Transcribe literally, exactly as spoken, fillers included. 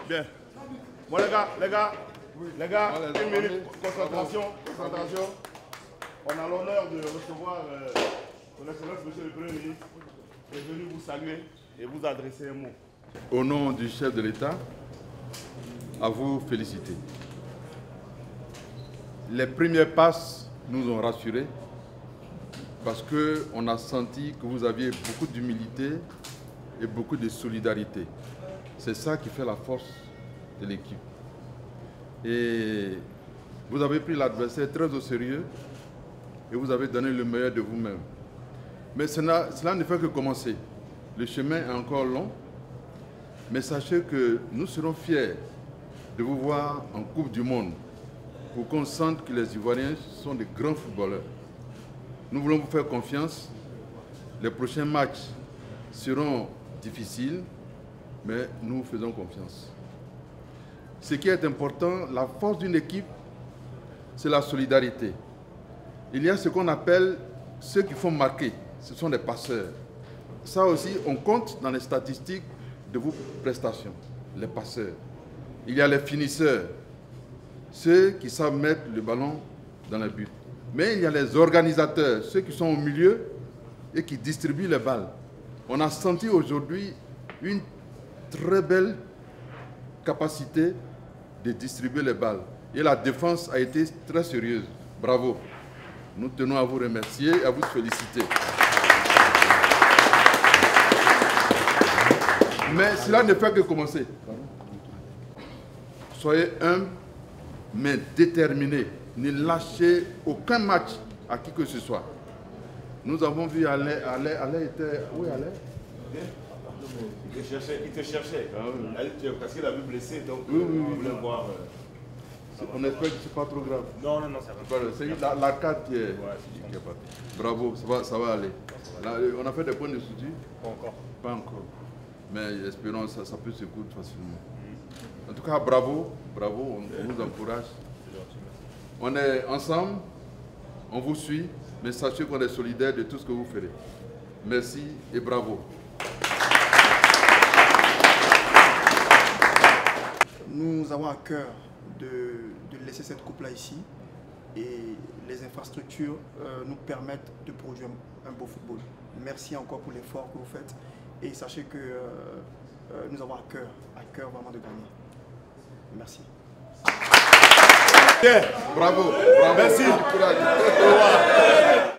Bien. Bon les gars, les gars, les gars, une minute, concentration, concentration. On a l'honneur de recevoir euh, son Excellence Monsieur le Premier ministre, qui est venu vous saluer et vous adresser un mot. Au nom du chef de l'État, à vous féliciter. Les premières passes nous ont rassurés parce qu'on a senti que vous aviez beaucoup d'humilité et beaucoup de solidarité. C'est ça qui fait la force de l'équipe. Et vous avez pris l'adversaire très au sérieux et vous avez donné le meilleur de vous-même. Mais cela, cela ne fait que commencer. Le chemin est encore long, mais sachez que nous serons fiers de vous voir en Coupe du Monde pour qu'on sente que les Ivoiriens sont de grands footballeurs. Nous voulons vous faire confiance. Les prochains matchs seront difficiles, mais nous vous faisons confiance. Ce qui est important, la force d'une équipe, c'est la solidarité. Il y a ce qu'on appelle ceux qui font marquer, ce sont les passeurs. Ça aussi, on compte dans les statistiques de vos prestations, les passeurs. Il y a les finisseurs, ceux qui savent mettre le ballon dans le but. Mais il y a les organisateurs, ceux qui sont au milieu et qui distribuent les balles. On a senti aujourd'hui une très belle capacité de distribuer les balles. Et la défense a été très sérieuse. Bravo. Nous tenons à vous remercier et à vous féliciter. Mais cela ne fait que commencer. Soyez humbles, mais déterminés. Ne lâchez aucun match à qui que ce soit. Nous avons vu Alain, Alain, Alain était... Où est Alain? Il te cherchait, il te cherchait. Ah, oui. Parce qu'il a vu blessé, donc oui, oui, on voulait oui. voir... Euh... On espère que ce n'est pas trop grave. Non, non, non, ça va. C'est la, la carte qui est, Ouais, qui est partie. Bravo, ça va, ça va aller. Là, on a fait des points de soutien? Pas encore. Pas encore. Mais espérons que ça, ça peut se coudre facilement. En tout cas, bravo, bravo, on, on vous encourage. On est ensemble, on vous suit, mais sachez qu'on est solidaires de tout ce que vous ferez. Merci et bravo. Nous avons à cœur de, de laisser cette coupe-là ici et les infrastructures euh, nous permettent de produire un beau football. Merci encore pour l'effort que vous faites et sachez que euh, euh, nous avons à cœur, à cœur vraiment de gagner. Merci. Bravo, bravo. Merci. Courage.